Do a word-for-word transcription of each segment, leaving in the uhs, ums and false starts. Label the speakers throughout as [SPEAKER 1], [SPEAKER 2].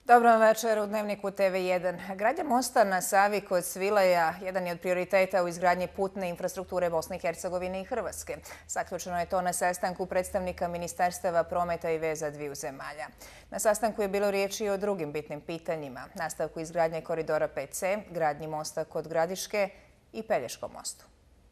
[SPEAKER 1] Dobro vam večer u Dnevniku T V jedan. Gradnja mosta na Savi kod Svilaja jedan je od prioriteta u izgradnji putne infrastrukture Bosne i Hercegovine i Hrvatske. Zaključeno je to na sastanku predstavnika Ministarstava prometa i veza dviju zemalja. Na sastanku je bilo riječi i o drugim bitnim pitanjima, nastavku izgradnje koridora pet C, gradnji mosta kod Gradiške i Pelješkom mostu.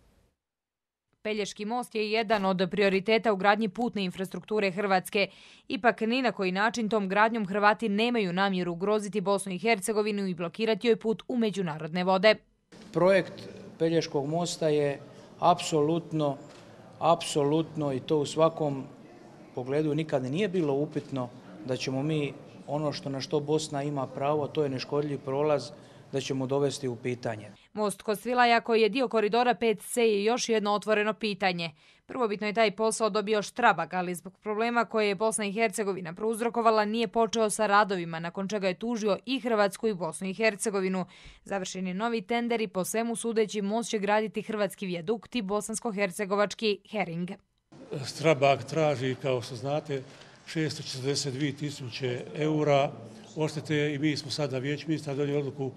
[SPEAKER 2] Pelješki most je jedan od prioriteta u gradnji putne infrastrukture Hrvatske. Ipak ni na koji način tom gradnjom Hrvati nemaju namjeru ugroziti Bosnu i Hercegovinu i blokirati joj put u međunarodne vode.
[SPEAKER 3] Projekt Pelješkog mosta je apsolutno, apsolutno i to u svakom pogledu nikada nije bilo upitno da ćemo mi ono što na što Bosna ima pravo, to je neškodljiv prolaz, da ćemo dovesti u pitanje.
[SPEAKER 2] Most kod Svilaja koji je dio koridora pet C je još jedno otvoreno pitanje. Prvobitno je taj posao dobio Štrabag, ali zbog problema koje je Bosna i Hercegovina prouzrokovala nije počeo sa radovima, nakon čega je tužio i Hrvatsku i Bosnu i Hercegovinu. Završen je novi tender i po svemu sudeći most će graditi hrvatski vijadukt i bosansko-hercegovački Hering.
[SPEAKER 4] Štrabag traži, kao što znate, šesto četrdeset dvije tisuće eura odštete i mi smo sada vijeće ministra donijeli odluku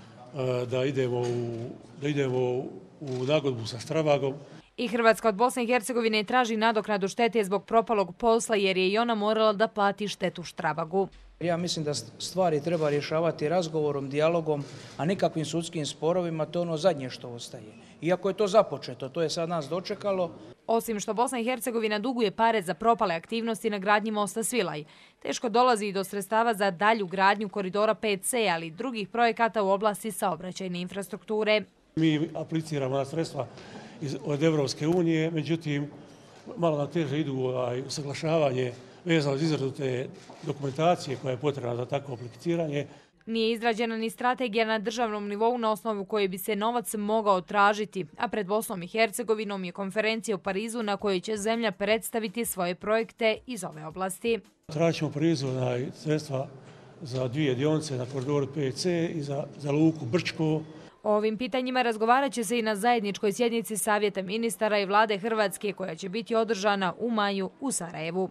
[SPEAKER 4] da idemo u, da idemo u nagodbu sa Štrabagom.
[SPEAKER 2] I Hrvatska od Bosne i Hercegovine traži nadoknadu štete zbog propalog posla jer je i ona morala da plati štetu Štrabagu.
[SPEAKER 3] Ja mislim da stvari treba rješavati razgovorom, dijalogom, a nikakvim sudskim sporovima, to je ono zadnje što ostaje. Iako je to započeto, to je sad nas dočekalo.
[SPEAKER 2] Osim što Bosna i Hercegovina duguje pare za propale aktivnosti na gradnji mosta Svilaj, teško dolazi i do sredstava za dalju gradnju koridora pet C, ali i drugih projekata u oblasti saobraćajne infrastrukture.
[SPEAKER 4] Mi apliciramo na sredstva od Evropske unije, međutim, malo nam teže idu usaglašavanje vezano za izradu te dokumentacije koja je potrebna za takvo apliciranje.
[SPEAKER 2] Nije izrađena ni strategija na državnom nivou na osnovu koje bi se novac mogao tražiti, a pred Bosnom i Hercegovinom je konferencija u Parizu na kojoj će zemlja predstaviti svoje projekte iz ove oblasti.
[SPEAKER 4] Tražimo u Parizu sredstva za dvije dionice na koridoru pet C i za, za luku Brčko.
[SPEAKER 2] O ovim pitanjima razgovarat će se i na zajedničkoj sjednici Savjeta ministara i vlade Hrvatske koja će biti održana u maju u Sarajevu.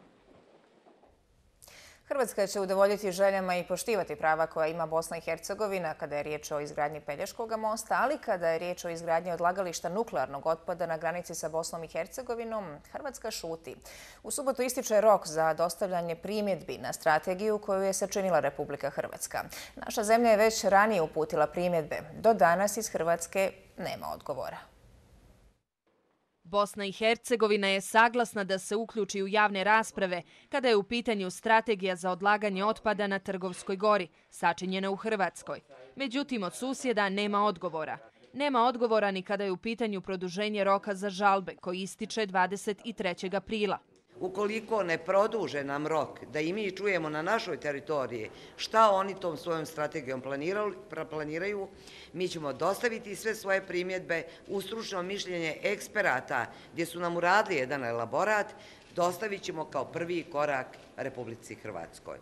[SPEAKER 1] Hrvatska će udovoljiti željama i poštivati prava koja ima Bosna i Hercegovina kada je riječ o izgradnji Pelješkog mosta, ali kada je riječ o izgradnji odlagališta nuklearnog otpada na granici sa Bosnom i Hercegovinom, Hrvatska šuti. U subotu ističe rok za dostavljanje primjedbi na strategiju koju je sačinila Republika Hrvatska. Naša zemlja je već ranije uputila primjedbe. Do danas iz Hrvatske nema odgovora.
[SPEAKER 2] Bosna i Hercegovina je saglasna da se uključi u javne rasprave kada je u pitanju strategija za odlaganje otpada na Trgovskoj gori, sačinjena u Hrvatskoj. Međutim, od susjeda nema odgovora. Nema odgovora ni kada je u pitanju produženje roka za žalbe, koji ističe dvadeset trećeg aprila.
[SPEAKER 5] Ukoliko ne produže nam rok da i mi čujemo na našoj teritoriji šta oni tom svojom strategijom planiraju, mi ćemo dostaviti sve svoje primjedbe u stručno mišljenje eksperata gdje su nam uradili jedan elaborat, dostavit ćemo kao prvi korak Republici Hrvatskoj.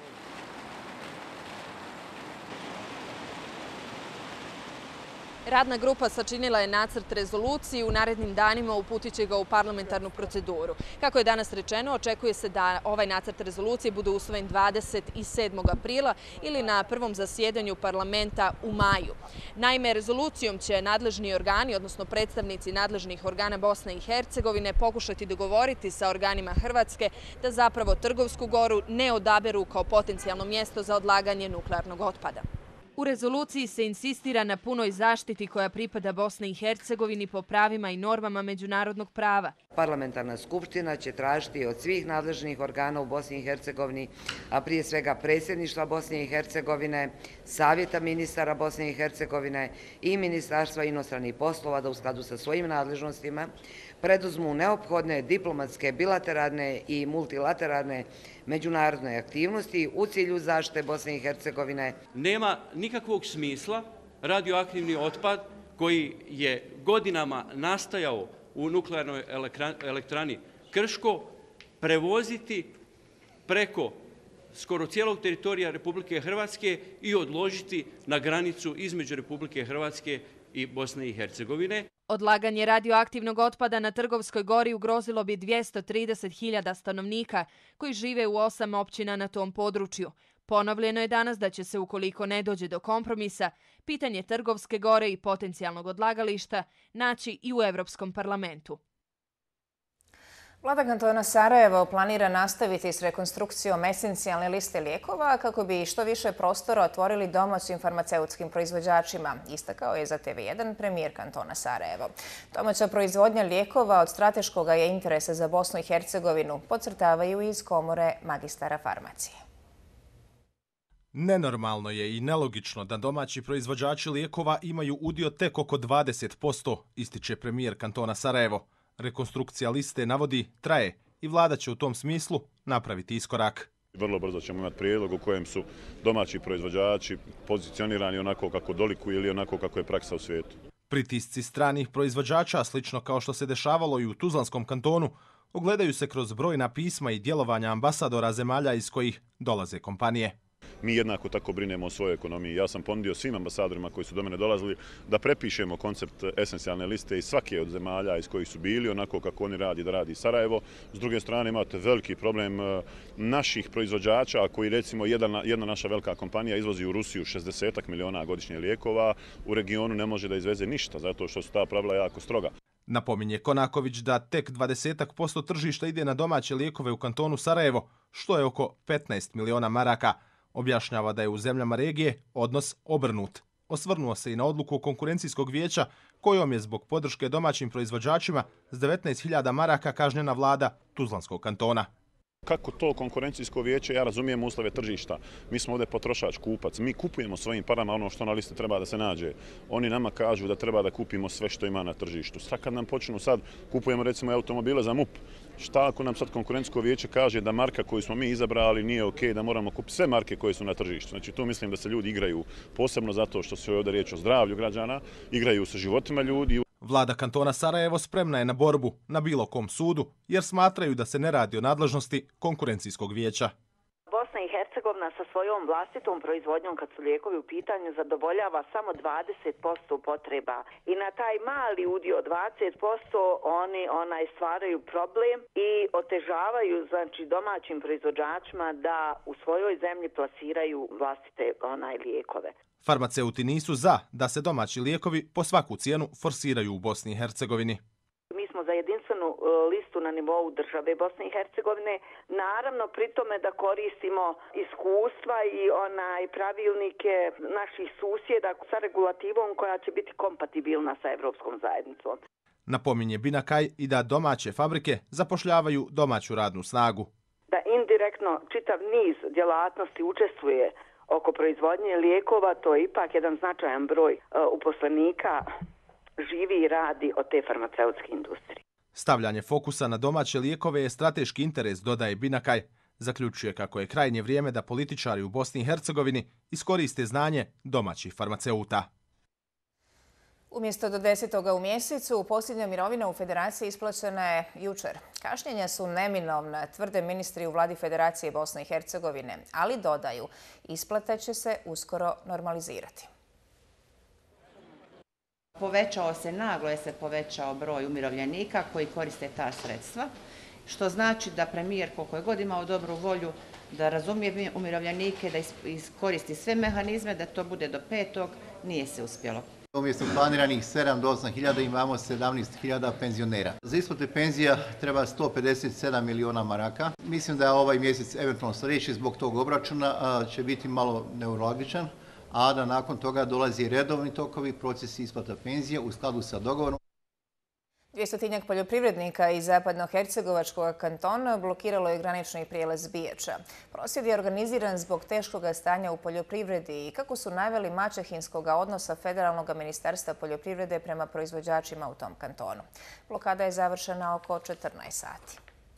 [SPEAKER 2] Radna grupa sačinila je nacrt rezolucije, u narednim danima uputit će ga u parlamentarnu proceduru. Kako je danas rečeno, očekuje se da ovaj nacrt rezolucije bude usvojen dvadeset sedmog aprila ili na prvom zasjedanju parlamenta u maju. Naime, rezolucijom će nadležni organi, odnosno predstavnici nadležnih organa Bosne i Hercegovine, pokušati dogovoriti sa organima Hrvatske da zapravo Trgovsku goru ne odaberu kao potencijalno mjesto za odlaganje nuklearnog otpada. U rezoluciji se insistira na punoj zaštiti koja pripada Bosni i Hercegovini po pravima i normama međunarodnog prava.
[SPEAKER 5] Parlamentarna skupština će tražiti od svih nadležnih organa u Bosni i Hercegovini, a prije svega predsjedništva Bosne i Hercegovine, Savjeta ministara Bosne i Hercegovine i Ministarstva inostranih poslova da u skladu sa svojim nadležnostima preduzmu neophodne diplomatske, bilateralne i multilateralne međunarodne aktivnosti u cilju zaštite Bosne i Hercegovine.
[SPEAKER 6] Nema nikakvog smisla radioaktivni otpad koji je godinama nastajao u nuklearnoj elektrani Krško prevoziti preko skoro cijelog teritorija Republike Hrvatske i odložiti na granicu između Republike Hrvatske i Bosne i Hercegovine.
[SPEAKER 2] Odlaganje radioaktivnog otpada na Trgovskoj gori ugrozilo bi dvjesto trideset hiljada stanovnika koji žive u osam općina na tom području. Ponovljeno je danas da će se, ukoliko ne dođe do kompromisa, pitanje Trgovske gore i potencijalnog odlagališta naći i u Evropskom parlamentu.
[SPEAKER 1] Vlada kantona Sarajevo planira nastaviti s rekonstrukcijom esencijalne liste lijekova kako bi što više prostora otvorili domaćim farmaceutskim proizvođačima, istakao je za T V jedan premijer kantona Sarajevo. Domaća proizvodnja lijekova od strateškog je interesa za Bosnu i Hercegovinu, podcrtavaju iz Komore magistara farmacije.
[SPEAKER 7] Nenormalno je i nelogično da domaći proizvođači lijekova imaju udio tek oko dvadeset posto, ističe premijer kantona Sarajevo. Rekonstrukcija liste, navodi, traje i vlada će u tom smislu napraviti iskorak.
[SPEAKER 8] Vrlo brzo ćemo imati prijedlog u kojem su domaći proizvođači pozicionirani onako kako dolikuju ili onako kako je praksa u svijetu.
[SPEAKER 7] Pritisci stranih proizvođača, slično kao što se dešavalo i u Tuzlanskom kantonu, ogledaju se kroz brojna pisma i djelovanja ambasadora zemalja iz kojih dolaze kompanije.
[SPEAKER 8] Mi jednako tako brinemo o svojoj ekonomiji. Ja sam ponudio svim ambasadorima koji su do mene dolazili da prepišemo koncept esencijalne liste iz svake od zemalja iz kojih su bili, onako kako oni radi da radi Sarajevo. S druge strane imate veliki problem naših proizvođača koji recimo jedna, jedna naša velika kompanija izvozi u Rusiju šezdeset miliona godišnje lijekova, u regionu ne može da izveze ništa zato što su ta pravila jako stroga.
[SPEAKER 7] Napominje Konaković da tek dvadeset posto tržišta ide na domaće lijekove u kantonu Sarajevo, što je oko petnaest miliona maraka. Objašnjava da je u zemljama regije odnos obrnut. Osvrnuo se i na odluku konkurencijskog vijeća kojom je zbog podrške domaćim proizvođačima s devetnaest hiljada maraka kažnjena vlada Tuzlanskog kantona.
[SPEAKER 8] Kako to konkurencijsko vijeće, ja razumijem uslove tržišta. Mi smo ovdje potrošač, kupac. Mi kupujemo svojim parama ono što na listi treba da se nađe. Oni nama kažu da treba da kupimo sve što ima na tržištu. Sad kad nam počnu sad, kupujemo recimo automobile za M U P. Šta ako nam sad konkurencijsko vijeće kaže da marka koju smo mi izabrali nije ok, da moramo kupiti sve marke koje su na tržištu. Znači tu mislim da se ljudi igraju posebno zato što se ovdje riječ o zdravlju građana, igraju sa životima ljudi.
[SPEAKER 7] Vlada kantona Sarajevo spremna je na borbu na bilo kom sudu, jer smatraju da se ne radi o nadležnosti konkurencijskog vijeća.
[SPEAKER 9] Bosna i Hercegovina sa svojom vlastitom proizvodnjom, kad su lijekovi u pitanju, zadovoljava samo dvadeset posto potreba. I na taj mali udio dvadeset posto oni onaj stvaraju problem i otežavaju znači domaćim proizvođačima da u svojoj zemlji plasiraju vlastite onaj lijekove.
[SPEAKER 7] Farmaceuti nisu za da se domaći lijekovi po svaku cijenu forsiraju u Bosni i Hercegovini.
[SPEAKER 9] Mi smo za jedinstvenu listu na nivou države Bosne i Hercegovine, naravno pri tome da koristimo iskustva i onaj pravilnike naših susjeda sa regulativom koja će biti kompatibilna sa Evropskom zajednicom.
[SPEAKER 7] Napominje Binakaj i da domaće fabrike zapošljavaju domaću radnu snagu.
[SPEAKER 9] Da indirektno čitav niz djelatnosti učestvuje oko proizvodnje lijekova, to je ipak jedan značajan broj uposlenika živi i radi od te farmaceutske industrije.
[SPEAKER 7] Stavljanje fokusa na domaće lijekove je strateški interes, dodaje Binakaj. Zaključuje kako je krajnje vrijeme da političari u Bosni i Hercegovini iskoriste znanje domaćih farmaceuta.
[SPEAKER 1] Umjesto do desetoga u mjesecu, posljednja mirovina u Federaciji isplaćena je jučer. Kašnjenja su neminovna, tvrde ministri u vladi Federacije Bosne i Hercegovine, ali dodaju, isplata će se uskoro normalizirati.
[SPEAKER 10] Povećao se, naglo je se povećao broj umirovljenika koji koriste ta sredstva, što znači da premijer, koliko je god imao dobru volju, da razumije umirovljenike, da iskoristi sve mehanizme, da to bude do petog, nije se uspjelo.
[SPEAKER 11] Umjesto planiranih sedam do osam hiljada imamo sedamnaest hiljada penzionera. Za isplate penzija treba sto pedeset sedam miliona maraka. Mislim da ovaj mjesec, eventualno sljedeći zbog tog obračuna, će biti malo neurologičan, a da nakon toga dolazi redovni tokovi, procesi isplata penzija u skladu sa dogovorom.
[SPEAKER 1] Dvjestotinjak poljoprivrednika iz zapadno-hercegovačkog kantona blokiralo je granični prijelaz Bijača. Prosvjed je organiziran zbog teškog stanja u poljoprivredi i kako su naveli maćehinskog odnosa Federalnog ministarstva poljoprivrede prema proizvođačima u tom kantonu. Blokada je završena oko četrnaest sati.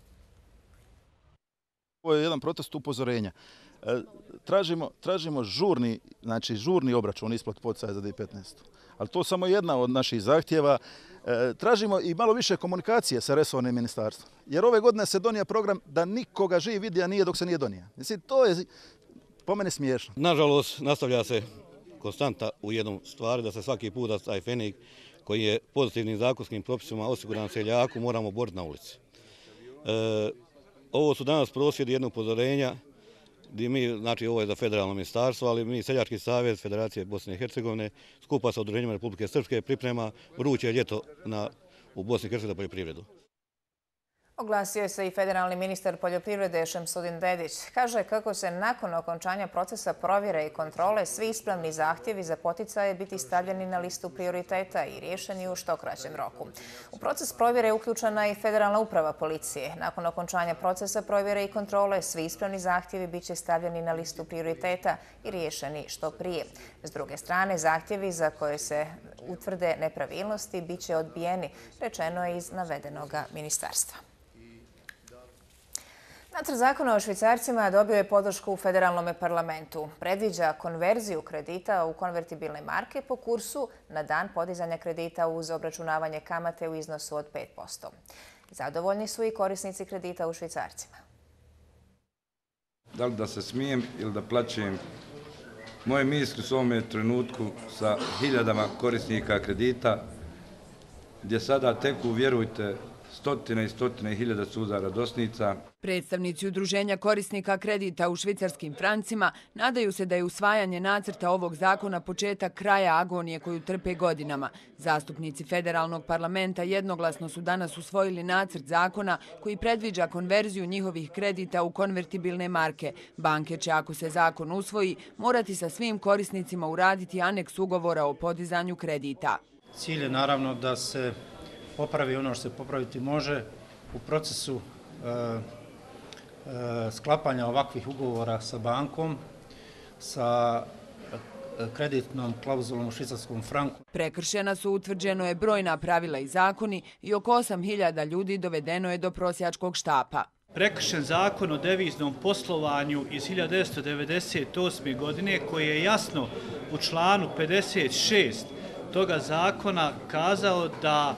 [SPEAKER 12] Ovo je jedan protest upozorenja. Tražimo, tražimo žurni, znači žurni obračun isplate poticaja za dvije tisuće petnaestu. Ali to je samo jedna od naših zahtjeva. Tražimo i malo više komunikacije sa resornim ministarstvom. Jer ove godine se donio program da nikoga živ vidija nije dok se nije donio. Mislim, to je po mene smiješno.
[SPEAKER 13] Nažalost, nastavlja se konstanta u jednom stvari da se svaki put da taj fenik koji je pozitivnim zakonskim propisima osiguran seljaku moramo boriti na ulici. E, ovo su danas prosvjedi jednog upozorenja gdje mi, znači ovo je za federalno ministarstvo, ali mi Seljački savez Federacije Bosne i Hercegovine skupa sa Udruženjima Republike Srpske priprema vruće ljeto na, u Bosni i Hercegovini za poljoprivredu.
[SPEAKER 1] Oglasio je se i federalni ministar poljoprivrede Šemsudin Dedić. Kaže kako se nakon okončanja procesa provjere i kontrole svi ispravni zahtjevi za poticaje biti stavljeni na listu prioriteta i riješeni u što kraćem roku. U proces provjere je uključena i federalna uprava policije. Nakon okončanja procesa provjere i kontrole svi ispravni zahtjevi bit će stavljeni na listu prioriteta i riješeni što prije. S druge strane, zahtjevi za koje se utvrde nepravilnosti bit će odbijeni, rečeno je iz navedenog ministarstva. Nacrt zakona o švicarcima dobio je podršku u federalnom parlamentu. Predviđa konverziju kredita u konvertibilne marke po kursu na dan podizanja kredita uz obračunavanje kamate u iznosu od pet posto. Zadovoljni su i korisnici kredita u švicarcima.
[SPEAKER 14] Da li da se smijem ili da plačem? Moje misli su u ovome trenutku sa hiljadama korisnika kredita, gdje sada teku, vjerujte, stotine i stotine hiljada suza radosnica.
[SPEAKER 15] Predstavnici Udruženja korisnika kredita u švicarskim francima nadaju se da je usvajanje nacrta ovog zakona početak kraja agonije koju trpe godinama. Zastupnici federalnog parlamenta jednoglasno su danas usvojili nacrt zakona koji predviđa konverziju njihovih kredita u konvertibilne marke. Banke će, ako se zakon usvoji, morati sa svim korisnicima uraditi aneks ugovora o podizanju kredita.
[SPEAKER 16] Cilj je naravno da se popravi ono što se popraviti može u procesu e, e, sklapanja ovakvih ugovora sa bankom, sa kreditnom klauzulom u švicarskom franku.
[SPEAKER 15] Prekršena su, utvrđeno je brojna pravila i zakoni i oko osam hiljada ljudi dovedeno je do prosjačkog štapa.
[SPEAKER 17] Prekršen zakon o deviznom poslovanju iz hiljadu devetsto devedeset osme. godine koji je jasno u članu pedeset šest toga zakona kazao da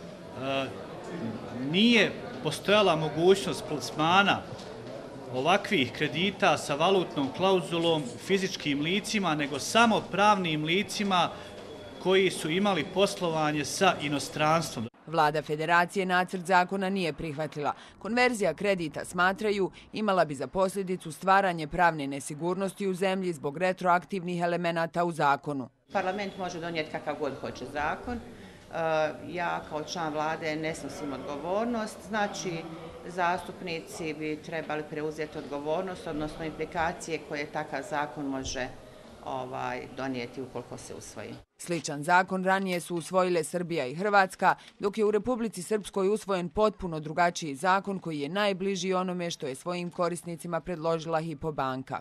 [SPEAKER 17] nije postojala mogućnost plasmana ovakvih kredita sa valutnom klauzulom fizičkim licima, nego samo pravnim licima koji su imali poslovanje sa inostranstvom.
[SPEAKER 15] Vlada Federacije nacrt zakona nije prihvatila. Konverzija kredita, smatraju, imala bi za posljedicu stvaranje pravne nesigurnosti u zemlji zbog retroaktivnih elemenata u zakonu.
[SPEAKER 10] Parlament može donijeti kakav god hoće zakon. Ja kao član vlade ne snosim odgovornost, znači zastupnici bi trebali preuzeti odgovornost, odnosno implikacije koje takav zakon može ovaj, donijeti ukoliko se usvoji.
[SPEAKER 15] Sličan zakon ranije su usvojile Srbija i Hrvatska, dok je u Republici Srpskoj usvojen potpuno drugačiji zakon koji je najbliži onome što je svojim korisnicima predložila Hypo banka.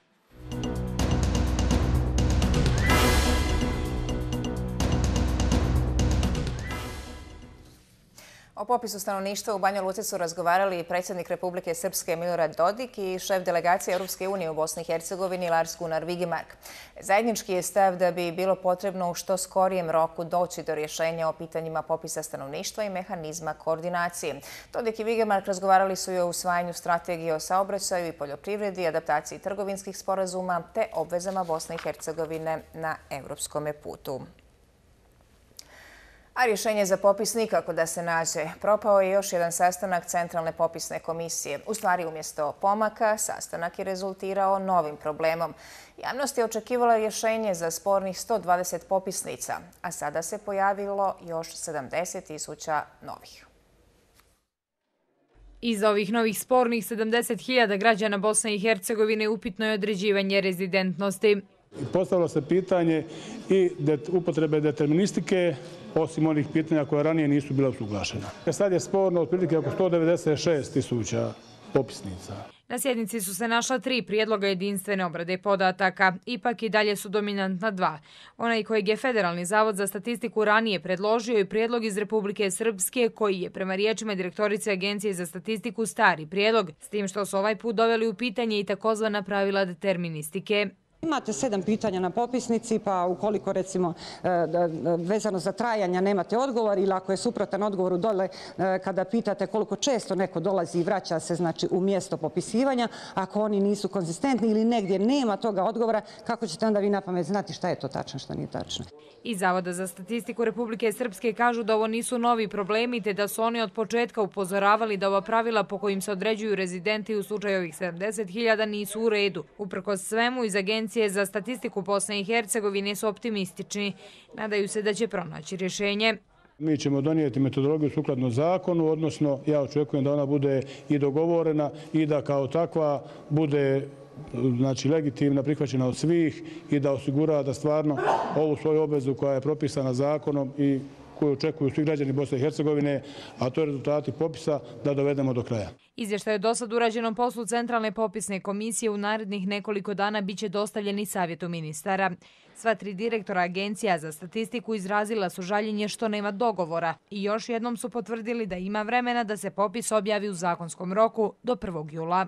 [SPEAKER 1] O popisu stanovništva u Banja Luci su razgovarali i predsjednik Republike Srpske Milorad Dodik i šef delegacije Europske unije u Bosni i Hercegovini Lars-Gunnar Vigemark. Zajednički je stav da bi bilo potrebno u što skorijem roku doći do rješenja o pitanjima popisa stanovništva i mehanizma koordinacije. Dodik i Vigemark razgovarali su i o usvajanju strategije o saobraćaju i poljoprivredi, adaptaciji trgovinskih sporazuma te obvezama Bosne i Hercegovine na europskom putu. A rješenje za popis nikako da se nađe. Propao je još jedan sastanak Centralne popisne komisije. U stvari, umjesto pomaka, sastanak je rezultirao novim problemom. Javnost je očekivala rješenje za spornih sto dvadeset popisnica, a sada se pojavilo još sedamdeset tisuća novih.
[SPEAKER 18] Iz ovih novih spornih sedamdeset hiljada građana Bosne i Hercegovine upitno je određivanje rezidentnosti.
[SPEAKER 19] Postavilo se pitanje i upotrebe deterministike, osim onih pitanja koje ranije nisu bila usuglašena. Sad je sporno otprilike oko sto devedeset šest tisuća popisnica.
[SPEAKER 18] Na sjednici su se našla tri prijedloga jedinstvene obrade podataka. Ipak i dalje su dominantna dva. Onaj kojeg je Federalni zavod za statistiku ranije predložio i prijedlog iz Republike Srpske, koji je prema riječima direktorice Agencije za statistiku stari prijedlog, s tim što su ovaj put doveli u pitanje i takozvana pravila deterministike.
[SPEAKER 20] Imate sedam pitanja na popisnici, pa ukoliko recimo vezano za trajanja nemate odgovor ili ako je suprotan odgovoru dole kada pitate koliko često neko dolazi i vraća se znači u mjesto popisivanja, ako oni nisu konzistentni ili negdje nema toga odgovora, kako ćete onda vi na pamet znati šta je to tačno, šta nije tačno?
[SPEAKER 18] Iz Zavoda za statistiku Republike Srpske kažu da ovo nisu novi problemi te da su oni od početka upozoravali da ova pravila po kojim se određuju rezidenti u slučaju ovih sedamdeset hiljada nisu u redu. Uprkos svemu, iz Agencije za statistiku Bosne i Hercegovine su optimistični. Nadaju se da će pronaći rješenje.
[SPEAKER 19] Mi ćemo donijeti metodologiju sukladno zakonu, odnosno ja očekujem da ona bude i dogovorena i da kao takva bude znači legitimna, prihvaćena od svih i da osigura da stvarno ovu svoju obvezu koja je propisana zakonom i koju očekuju svi građani Bosne i Hercegovine, a to je rezultati popisa, da dovedemo do kraja.
[SPEAKER 18] Izvještaj o dosad urađenom poslu Centralne popisne komisije u narednih nekoliko dana biće dostavljeni savjetu ministara. Sva tri direktora Agencija za statistiku izrazila su žaljenje što nema dogovora i još jednom su potvrdili da ima vremena da se popis objavi u zakonskom roku do prvog jula.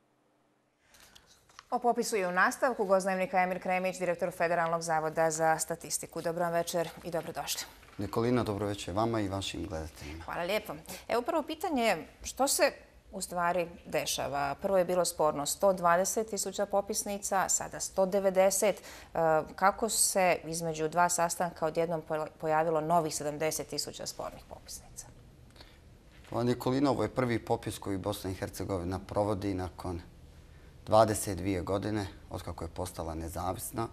[SPEAKER 1] O popisu i u nastavku gozdnevnika Emir Kremić, direktor Federalnog zavoda za statistiku. Dobro večer i dobrodošli.
[SPEAKER 21] Nikolina, dobro večer vama i vašim gledateljima.
[SPEAKER 1] Hvala lijepo. Evo prvo pitanje je što se u stvari dešava. Prvo je bilo sporno sto dvadeset tisuća popisnica, sada sto devedeset. Kako se između dva sastanka odjednom pojavilo novih sedamdeset tisuća spornih popisnica?
[SPEAKER 21] Nikolina, ovo je prvi popis koji Bosna i Hercegovina provodi nakon dvadeset dvije godine, otkako je postala nezavisna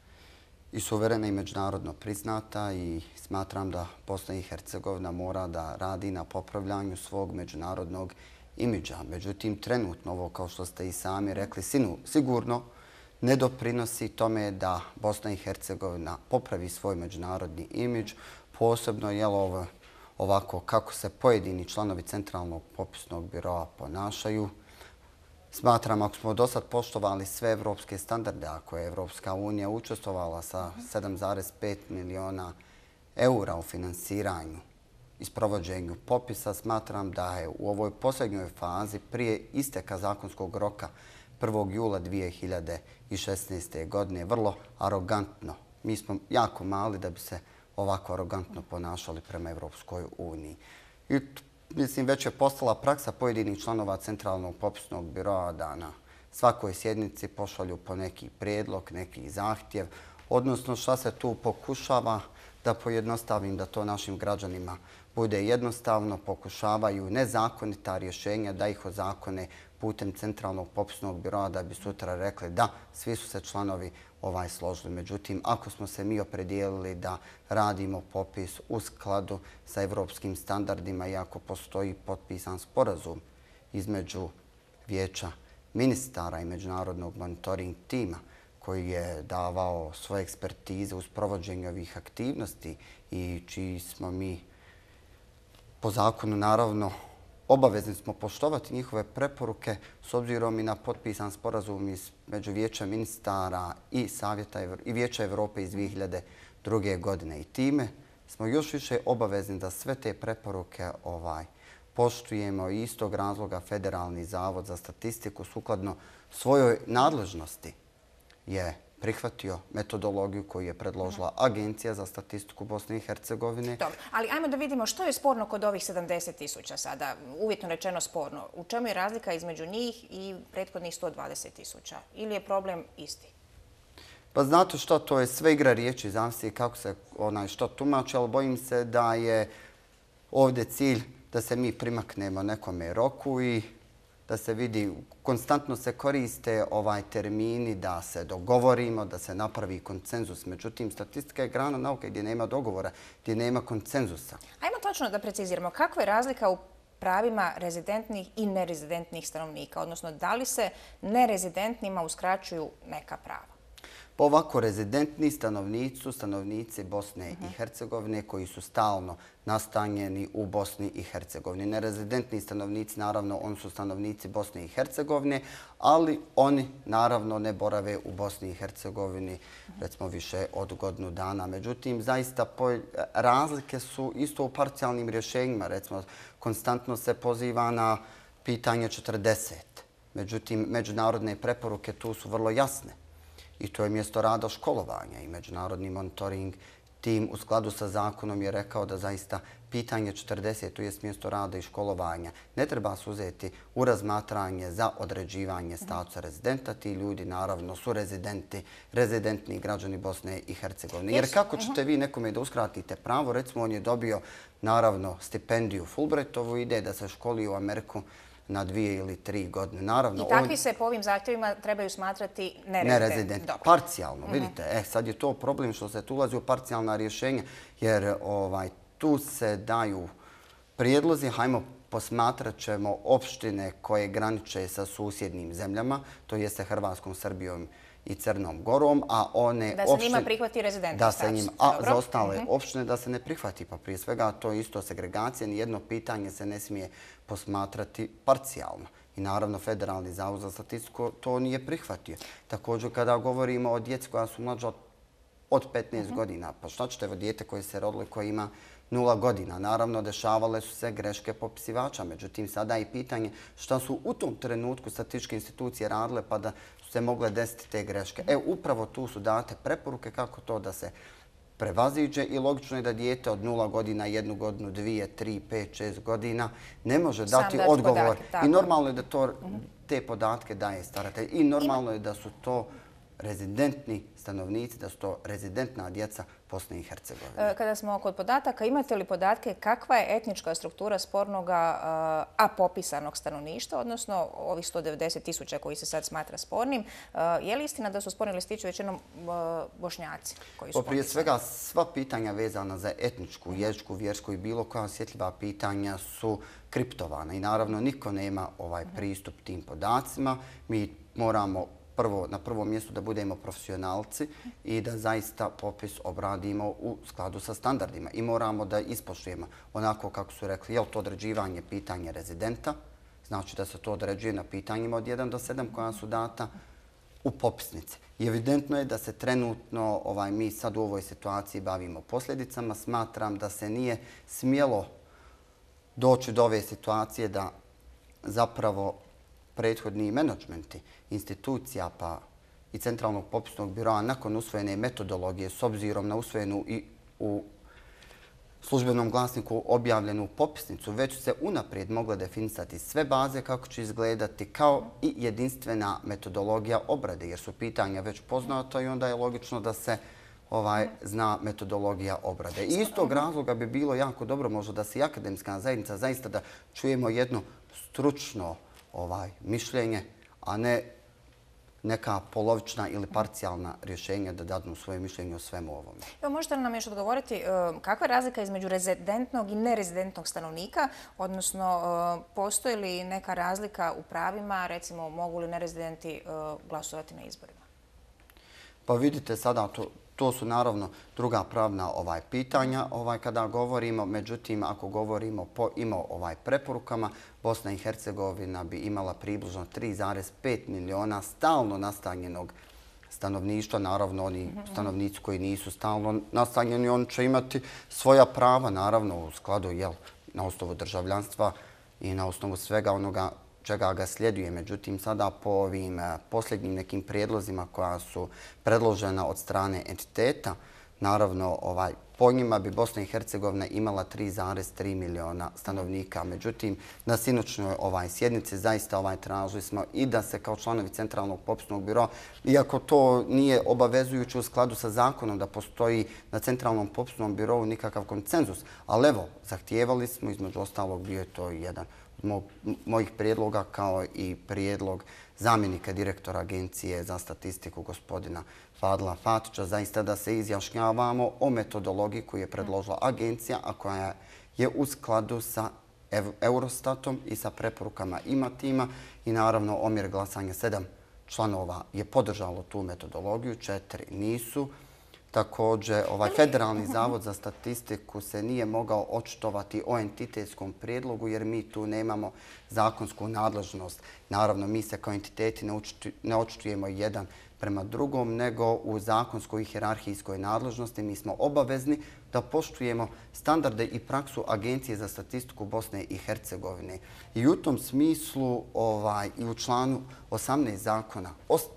[SPEAKER 21] i suverena i međunarodno priznata, i smatram da Bosna i Hercegovina mora da radi na popravljanju svog međunarodnog imidža. Međutim, trenutno ovo, kao što ste i sami rekli, sigurno ne doprinosi tome da Bosna i Hercegovina popravi svoj međunarodni imidž, posebno je ovo ovako kako se pojedini članovi Centralnog popisnog biroa ponašaju. Smatram, ako smo do sad poštovali sve evropske standarde, ako je Evropska unija učestvovala sa sedam zarez pet miliona eura u finansiranju i sprovođenju popisa, smatram da je u ovoj posljednjoj fazi prije isteka zakonskog roka prvog jula dvije hiljade šesnaeste. godine vrlo arogantno. Mi smo jako mali da bi se ovako arogantno ponašali prema Evropskoj uniji. I mislim, već je postala praksa pojedinih članova Centralnog popisnog biroa da na svakoj sjednici pošalju po neki prijedlog, neki zahtjev, odnosno šta se tu pokušava da pojednostavim, da to našim građanima bude jednostavno, pokušavaju nezakonita rješenja da ih ozakone putem Centralnog popisnog biroa da bi sutra rekli da, svi su se članovi ovaj složili. Međutim, ako smo se mi opredijelili da radimo popis u skladu sa evropskim standardima i ako postoji potpisan sporazum između Vijeća ministara i Međunarodnog monitoring tima koji je davao svoje ekspertize uz provođenje ovih aktivnosti i čiji smo mi po zakonu naravno obavezni smo poštovati njihove preporuke s obzirom i na potpisan sporazum između Vijeća ministara i i Vijeća Evrope iz dvije hiljade druge. godine. I time smo još više obavezni da sve te preporuke poštujemo. I istog razloga Federalni zavod za statistiku sukladno svojoj nadležnosti je prihvatio metodologiju koju je predložila Agencija za statistiku Bosne i Hercegovine.
[SPEAKER 1] Dobro, ali ajmo da vidimo što je sporno kod ovih sedamdeset tisuća sada, uvjetno rečeno sporno. U čemu je razlika između njih i prethodnih sto dvadeset tisuća? Ili je problem isti?
[SPEAKER 21] Pa znate što, to je sve igra riječi, zavisi kako se što tumači, ali bojim se da je ovdje cilj da se mi primaknemo nekome roku i da se vidi, konstantno se koriste ovaj termini da se dogovorimo, da se napravi konsenzus. Međutim, statistika je grana nauke gdje nema dogovora, gdje nema konsenzusa.
[SPEAKER 1] Ajmo točno da preciziramo. Kakva je razlika u pravima rezidentnih i nerezidentnih stanovnika? Odnosno, da li se nerezidentnima uskraćuju neka prava?
[SPEAKER 21] Pa ovako, rezidentni stanovnici su stanovnici Bosne i Hercegovine koji su stalno nastanjeni u Bosni i Hercegovini. Nerezidentni stanovnici, naravno, oni su stanovnici Bosne i Hercegovine, ali oni, naravno, ne borave u Bosni i Hercegovini, recimo, više od godinu dana. Međutim, zaista razlike su isto u parcijalnim rješenjima. Recimo, konstantno se poziva na pitanje četrdeset. Međutim, međunarodne preporuke tu su vrlo jasne. i to je mjesto rada školovanja i međunarodni monitoring tim u skladu sa zakonom je rekao da zaista pitanje četrdeset, to je mjesto rada i školovanja, ne treba se uzeti u razmatranje za određivanje statusa rezidenta. Ti ljudi naravno su rezidenti, rezidentni građani Bosne i Hercegovine. Jer kako ćete vi nekome da uskratite pravo, recimo on je dobio naravno stipendiju Fulbrightovu, ide da se školi u Ameriku na dvije ili tri godine. Naravno,
[SPEAKER 1] I takvi se po ovim zahtjevima trebaju smatrati nerezidentni.
[SPEAKER 21] Nerezidentni. Parcijalno, vidite. E, sad je to problem što se tu ulazi u parcijalna rješenja, jer ovaj, tu se daju prijedlozi, hajmo posmatrat ćemo opštine koje graniče sa susjednim zemljama, to jeste Hrvatskom, Srbijom i Crnom Gorom, a one
[SPEAKER 1] da se opštine, njima prihvati rezidentni
[SPEAKER 21] da se njima, a za ostale uh -huh. opštine da se ne prihvati. Pa prije svega to je isto segregacija, nijedno pitanje se ne smije posmatrati parcijalno. I naravno Federalni zavod za statistiku to nije prihvatio. Također kada govorimo o djeci koja su mlađa od petnaest uh -huh. godina, pa šta ćete od dijete koje se rodilo koje ima nula godina. Naravno, dešavale su se greške popisivača. Međutim, sada je pitanje šta su u tom trenutku statističke institucije radile pa da su se mogle desiti te greške. E, upravo tu su date preporuke kako to da se prevaziđe i logično je da dijete od nula godina, jednu godinu, dvije, tri, pet, šest godina ne može dati odgovor. I normalno je da to, te podatke daje staratelj. I normalno je da su to rezidentni stanovnici, da su to rezidentna djeca Bosne i Hercegovine.
[SPEAKER 1] Kada smo kod podataka, imate li podatke kakva je etnička struktura spornog a popisanog stanovništva, odnosno ovih sto devedeset tisuća koji se sad smatra spornim? Je li istina da su sporni listići većinom Bošnjaci koji su popisani?
[SPEAKER 21] Prije svega, sva pitanja vezana za etničku, jezičku, vjersku i bilo koja osjetljiva pitanja su kriptovana i naravno niko nema ovaj pristup tim podacima. Mi moramo prvo, na prvom mjestu da budemo profesionalci i da zaista popis obradimo u skladu sa standardima. I moramo da ispoštujemo onako kako su rekli, je li to određivanje pitanja rezidenta, znači da se to određuje na pitanjima od jedan do sedam koja su data u popisnici. I evidentno je da se trenutno ovaj, mi sad u ovoj situaciji bavimo posljedicama. Smatram da se nije smjelo doći do ove situacije da zapravo prethodni menadžmenti institucija pa i Centralnog popisnog biroa nakon usvojene metodologije s obzirom na usvojenu i u službenom glasniku objavljenu popisnicu, već se unaprijed mogla definisati sve baze kako će izgledati kao i jedinstvena metodologija obrade, jer su pitanja već poznata i onda je logično da se ovaj, zna metodologija obrade. I iz tog razloga bi bilo jako dobro možda da se i akademska zajednica zaista da čujemo jedno stručno ovaj mišljenje, a ne neka polovična ili parcijalna rješenja da dadnu svoje mišljenje o svemu ovome.
[SPEAKER 1] Evo, možete li nam još odgovoriti kakva je razlika između rezidentnog i nerezidentnog stanovnika, odnosno postoji li neka razlika u pravima, recimo mogu li nerezidenti glasovati na izborima?
[SPEAKER 21] Pa vidite sada to To su naravno druga pravna ovaj pitanja ovaj kada govorimo. Međutim, ako govorimo po imo ovaj preporukama, Bosna i Hercegovina bi imala približno tri zarez pet miliona stalno nastanjenog stanovništva. Naravno, oni stanovnici koji nisu stalno nastanjeni, oni će imati svoja prava, naravno, u skladu jel, na osnovu državljanstva i na osnovu svega onoga čega ga slijeduje. Međutim, sada po ovim posljednjim nekim prijedlozima koja su predložena od strane entiteta, naravno, ovaj, po njima bi Bosna i Hercegovina imala tri zarez tri miliona stanovnika. Međutim, na sinoćnoj ovaj, sjednici zaista ovaj, tražili smo i da se kao članovi Centralnog popisnog biroa, iako to nije obavezujuće u skladu sa zakonom da postoji na Centralnom popisnom birovu nikakav konsenzus, ali evo, zahtijevali smo, između ostalog bio je to jedan mojih prijedloga kao i prijedlog zamjenika direktora Agencije za statistiku gospodina Fadla Fatića, zaista da se izjašnjavamo o metodologiji koju je predložila agencija, a koja je u skladu sa Eurostatom i sa preporukama IMATIMA i naravno omjer glasanja sedam članova je podržalo tu metodologiju, četiri nisu. Također, ovaj Federalni zavod za statistiku se nije mogao očitovati o entitetskom prijedlogu jer mi tu nemamo zakonsku nadležnost. Naravno, mi se kao entiteti ne očitujemo jedan prema drugom, nego u zakonskoj i hijerarhijskoj nadležnosti mi smo obavezni da poštujemo standarde i praksu Agencije za statistiku Bosne i Hercegovine. I u tom smislu ovaj, i u članu osamnaest zakona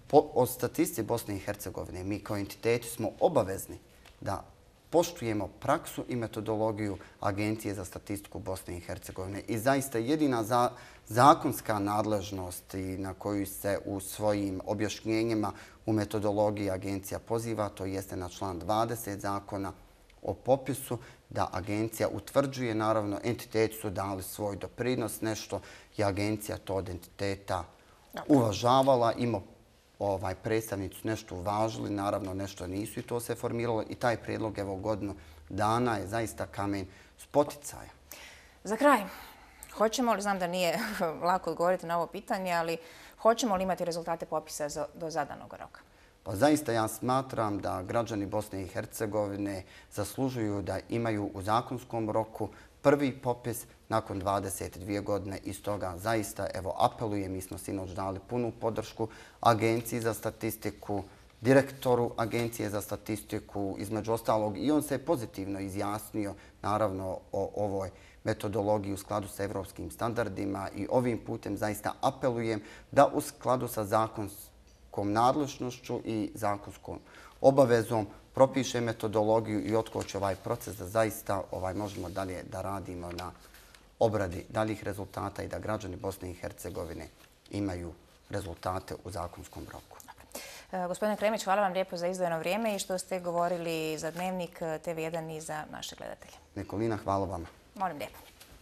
[SPEAKER 21] O statistici Bosne i Hercegovine mi kao entiteti smo obavezni da poštujemo praksu i metodologiju Agencije za statistiku Bosne i Hercegovine. I zaista jedina za, zakonska nadležnost na koju se u svojim objašnjenjima u metodologiji agencija poziva, to jeste na član dvadeset zakona o popisu, da agencija utvrđuje, naravno, entiteti su dali svoj doprinos, nešto je agencija to od entiteta uvažavala, ima ovaj, predstavnici nešto uvažili, naravno nešto nisu i to se formiralo i taj prijedlog evo godinu dana je zaista kamen spoticaja.
[SPEAKER 1] Za kraj, hoćemo li, znam da nije lako odgovoriti na ovo pitanje, ali hoćemo li imati rezultate popisa do zadanog roka?
[SPEAKER 21] Pa zaista ja smatram da građani Bosne i Hercegovine zaslužuju da imaju u zakonskom roku prvi popis nakon dvadeset dvije godine i stoga zaista evo apelujem, mi smo sinoć dali punu podršku Agenciji za statistiku, direktoru Agencije za statistiku, između ostalog i on se pozitivno izjasnio naravno o ovoj metodologiji u skladu sa evropskim standardima i ovim putem zaista apelujem da u skladu sa zakonskom nadležnošću i zakonskom obavezom propiše metodologiju i otkoči ovaj proces da zaista ovaj, možemo dalje da radimo na obradi daljih rezultata i da građani Bosne i Hercegovine imaju rezultate u zakonskom roku.
[SPEAKER 1] Gospodine Kremić, hvala vam lijepo za izdvojeno vrijeme i što ste govorili za Dnevnik T V jedan i za naše gledatelje.
[SPEAKER 21] Nikolina, hvala vama.
[SPEAKER 1] Molim lijepo.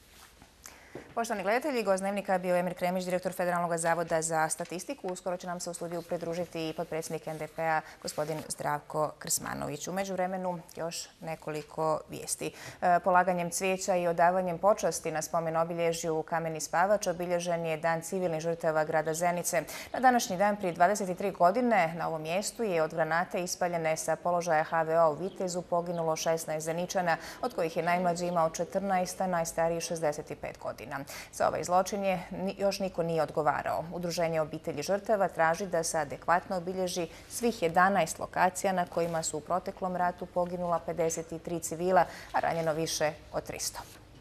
[SPEAKER 1] Poštovani gledatelji, gost Dnevnika je bio Emir Kremić, direktor Federalnog zavoda za statistiku. Uskoro će nam se u studiju pridružiti i potpredsjednik N D P-a, gospodin Zdravko Krsmanović. U međuvremenu još nekoliko vijesti. Polaganjem cvijeća i odavanjem počasti na spomen obilježju Kameni spavač obilježen je Dan civilnih žrtava grada Zenice. Na današnji dan prije dvadeset tri godine na ovom mjestu je od granate ispaljene sa položaja H V O u Vitezu poginulo šesnaest Zeničana, od kojih je najmlađi imao četrnaest, a najstariji šezdeset pet godina. Za ovaj zločin je još niko nije odgovarao. Udruženje obitelji žrtava traži da se adekvatno obilježi svih jedanaest lokacija na kojima su u proteklom ratu poginula pedeset tri civila, a ranjeno više od tristo.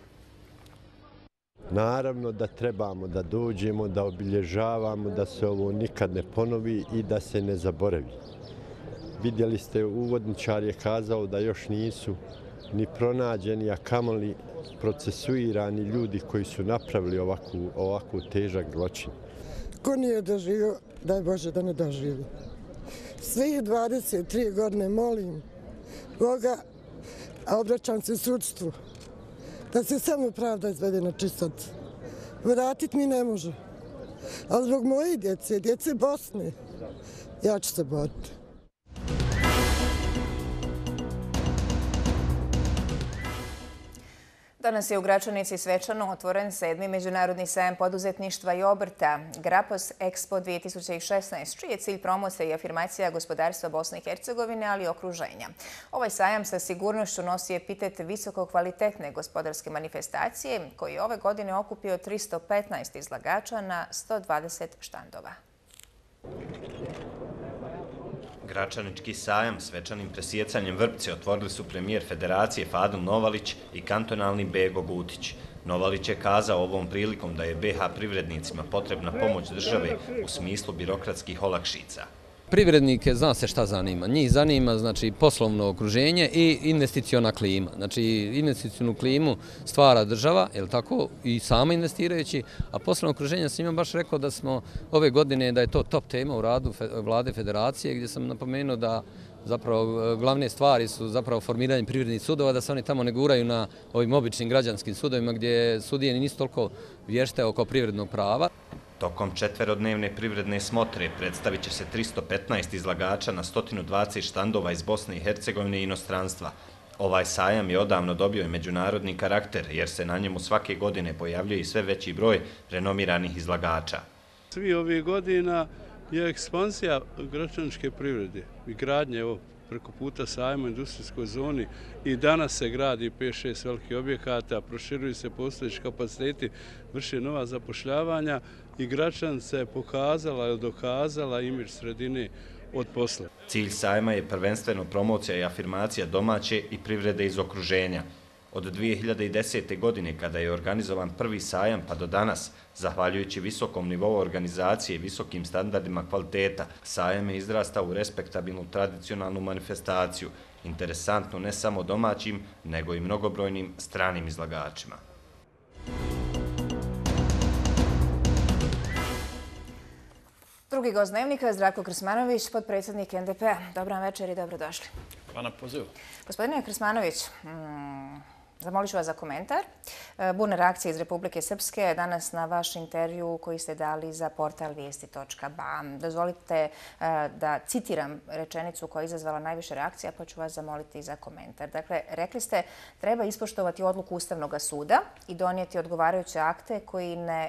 [SPEAKER 3] Naravno da trebamo da dođemo, da obilježavamo, da se ovo nikad ne ponovi i da se ne zaboravi. Vidjeli ste, uvodničar je kazao da još nisu ni pronađeni, a kamoli procesuirani ljudi koji su napravili ovakvu, ovakvu težak zločin.
[SPEAKER 22] Ko nije doživio, daj Bože da ne doživi. Svih dvadeset tri godine molim Boga, a obraćam se sudstvu, da se samo pravda izvede na čistac. Vratit mi ne može. Ali zbog moje djece, djece Bosne, ja ću se boriti.
[SPEAKER 1] Danas je u Gračanici svečano otvoren sedmi Međunarodni sajam poduzetništva i obrta Grapos Expo dvije tisuće šesnaest, čiji je cilj promocija i afirmacija gospodarstva Bosne i Hercegovine, ali i okruženja. Ovaj sajam sa sigurnošću nosi epitet visoko kvalitetne gospodarske manifestacije, koji je ove godine okupio tristo petnaest izlagača na sto dvadeset štandova.
[SPEAKER 23] Gračanički sajam svečanim presjecanjem vrpce otvorili su premijer Federacije Fadil Novalić i kantonalni Bego Gutić. Novalić je kazao ovom prilikom da je B H privrednicima potrebna pomoć države u smislu birokratskih olakšica.
[SPEAKER 24] Privrednike zna se šta zanima. Njih zanima znači poslovno okruženje i investiciona klima. Znači investicionu klimu stvara država, je li tako, i sama investirajući, a poslovno okruženje sam imam baš rekao da smo ove godine da je to top tema u radu vlade federacije, gdje sam napomenuo da zapravo glavne stvari su zapravo formiranje privrednih sudova, da se oni tamo ne guraju na ovim običnim građanskim sudovima gdje sudije nisu toliko vješte oko privrednog prava.
[SPEAKER 23] Tokom četverodnevne privredne smotre predstavit će se tristo petnaest izlagača na sto dvadeset štandova iz Bosne i Hercegovine i inostranstva. Ovaj sajam je odavno dobio i međunarodni karakter, jer se na njemu svake godine pojavljuje i sve veći broj renomiranih izlagača.
[SPEAKER 25] Svi ovih godina je ekspansija gračaničke privrede i gradnje evo, preko puta sajma u industrijskoj zoni i danas se gradi pet šest velikih objekata, proširuju se postojeći kapaciteti, vrše nova zapošljavanja i Gračanica je pokazala ili dokazala imidž sredine od posla.
[SPEAKER 23] Cilj sajma je prvenstveno promocija i afirmacija domaće i privrede iz okruženja. Od dvije hiljade desete. godine, kada je organizovan prvi sajam, pa do danas, zahvaljujući visokom nivou organizacije i visokim standardima kvaliteta, sajam je izrastao u respektabilnu tradicionalnu manifestaciju, interesantnu ne samo domaćim, nego i mnogobrojnim stranim izlagačima.
[SPEAKER 1] Drugi gost Dnevnika je Zdravko Krsmanović, potpredsjednik N D P-a. Dobar večer i dobrodošli.
[SPEAKER 2] Hvala na pozivu.
[SPEAKER 1] Gospodine Krsmanović, hmm, zamolit ću vas za komentar. Burne reakcije iz Republike Srpske danas na vaš intervju koji ste dali za portal vijesti točka b a. Dozvolite da citiram rečenicu koja je izazvala najviše reakcija, pa ću vas zamoliti za komentar. Dakle, rekli ste treba ispoštovati odluku Ustavnog suda i donijeti odgovarajuće akte koji ne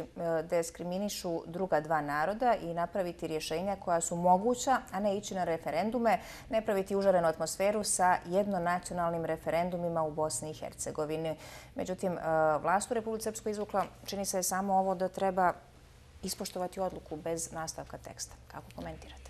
[SPEAKER 1] diskriminišu druga dva naroda i napraviti rješenja koja su moguća, a ne ići na referendume, ne praviti užarenu atmosferu sa jednonacionalnim referendumima u Bosni i Hercegovini. Međutim, vlast u Republici Srpskoj izvukla, čini se samo ovo da treba ispoštovati odluku bez nastavka teksta. Kako komentirate?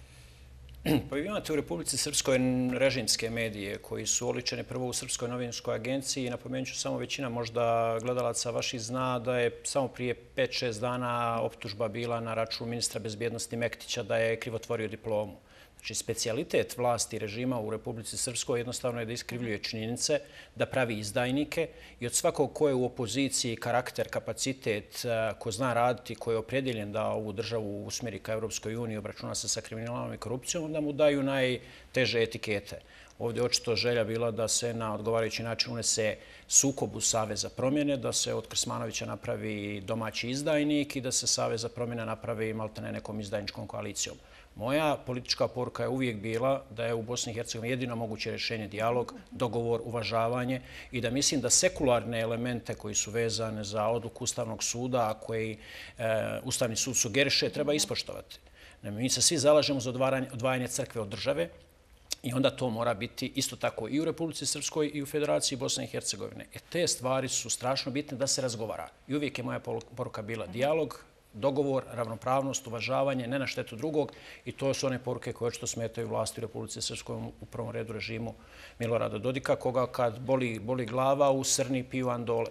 [SPEAKER 2] Pa vi imate u Republici Srpskoj režimske medije koji su oličene prvo u Srpskoj novinskoj agenciji i napomenut ću samo većina možda gledalaca vaših zna da je samo prije pet šest dana optužba bila na račun ministra bezbjednosti Mektića da je krivotvorio diplomu. Znači, specijalitet vlasti režima u Republici Srpskoj jednostavno je da iskrivljuje činjenice, da pravi izdajnike i od svakog ko je u opoziciji karakter, kapacitet, ko zna raditi, ko je opredjeljen da ovu državu usmjeri ka Evropskoj uniji, obračuna se sa kriminalom i korupcijom, onda mu daju najteže etikete. Ovdje je očito želja bila da se na odgovarajući način unese sukob u Savez za promjene, da se od Krsmanovića napravi domaći izdajnik i da se Savez za promjene napravi maltene nekom izdajničkom koalicijom. Moja politička poruka je uvijek bila da je u Bosni i Hercegovini jedino moguće rješenje dijalog, dogovor, uvažavanje i da mislim da sekularne elemente koji su vezane za odluku Ustavnog suda, a koji Ustavni sud sugeriše, treba ispoštovati. Mi se svi zalažemo za odvajanje crkve od države i onda to mora biti isto tako i u Republici Srpskoj i u Federaciji Bosne i Hercegovine. E, te stvari su strašno bitne da se razgovara. I uvijek je moja poruka bila dijalog, dogovor, ravnopravnost, uvažavanje, ne na štetu drugog i to su one poruke koje očito smetaju vlasti u Republici Srpskoj u prvom redu režimu Milorada Dodika, koga kad boli, boli glava u Srni piju andole.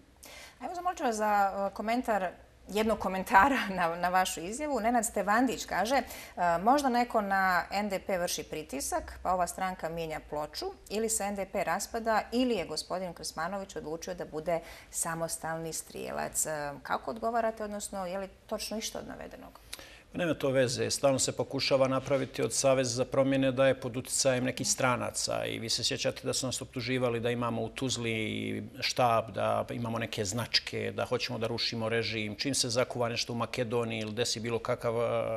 [SPEAKER 1] Evo zamolit ću vas za komentar jednog komentara na, na vašu izjavu. Nenad Stevandić kaže možda neko na N D P vrši pritisak, pa ova stranka mijenja ploču, ili se N D P raspada, ili je gospodin Krsmanović odlučio da bude samostalni strijelac. Kako odgovarate, odnosno je li točno išta od navedenog?
[SPEAKER 2] Nema to veze. Stalno se pokušava napraviti od Saveza za promjene da je pod uticajem nekih stranaca i vi se sjećate da su nas optuživali da imamo u Tuzli štab, da imamo neke značke, da hoćemo da rušimo režim. Čim se zakuva nešto u Makedoniji ili desi bilo kakav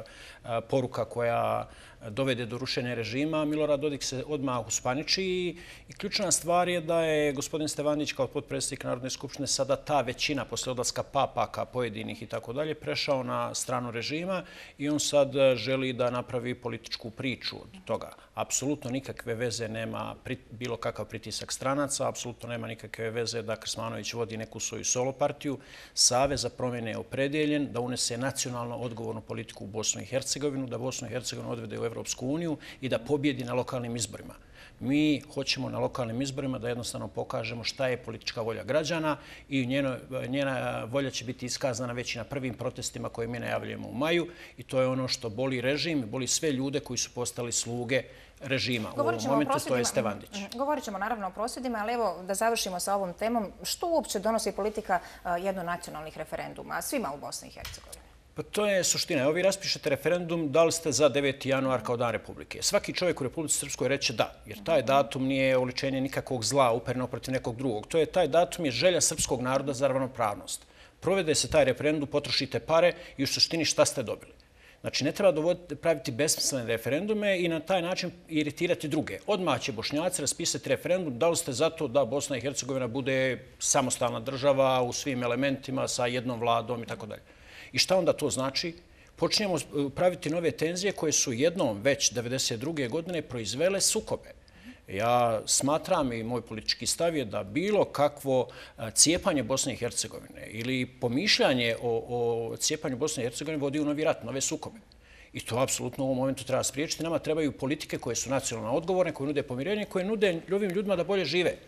[SPEAKER 2] poruka koja dovede do rušenja režima, Milorad Dodik se odmah uspaniči i ključna stvar je da je gospodin Stevandić kao potpredsjednik Narodne skupštine sada ta većina posle odlaska papaka pojedinih i tako dalje prešao na stranu režima i on sad želi da napravi političku priču od toga. Apsolutno nikakve veze nema bilo kakav pritisak stranaca, apsolutno nema nikakve veze da Krsmanović vodi neku svoju solo partiju. Savez za promjene je opredeljen da unese nacionalno odgovornu politiku u Bosnu i Hercegovinu, da Bosnu i Hercegovinu odvede u Evropsku uniju i da pobjedi na lokalnim izborima. Mi hoćemo na lokalnim izborima da jednostavno pokažemo šta je politička volja građana i njena, njena volja će biti iskazana već i na prvim protestima koje mi najavljujemo u maju i to je ono što boli režim, boli sve ljude koji su postali sluge režima. U ovom momentu to je Stevandić.
[SPEAKER 1] Govorit ćemo naravno o prosvjedima, ali evo da završimo sa ovom temom. Što uopće donosi politika jednonacionalnih referenduma svima u Bosni i Hercegovini?
[SPEAKER 2] Pa to je suština. Evo vi raspišete referendum, da li ste za deveti januar kao dan Republike. Svaki čovjek u Republici Srpskoj reće da, jer taj datum nije oličenje nikakvog zla upereno protiv nekog drugog. To je taj datum je želja srpskog naroda za ravnopravnost. Provede se taj referendum, potrošite pare i u suštini šta ste dobili. Znači, ne treba dovoditi, praviti besmislene referendume i na taj način iritirati druge. Odmah će Bošnjaci raspisati referendum da li ste za to da Bosna i Hercegovina bude samostalna država u svim elementima sa jednom vladom i tako dalje. I šta onda to znači? Počinjemo praviti nove tenzije koje su jednom već devedeset druge godine proizvele sukobe. Ja smatram i moj politički stav je da bilo kakvo cijepanje Bosne i Hercegovine ili pomišljanje o, o cijepanju Bosne i Hercegovine vodi u novi rat, nove sukobe. I to apsolutno u ovom momentu treba spriječiti. Nama trebaju politike koje su nacionalno odgovorne, koje nude pomirenje, koje nude ovim ljudima da bolje žive.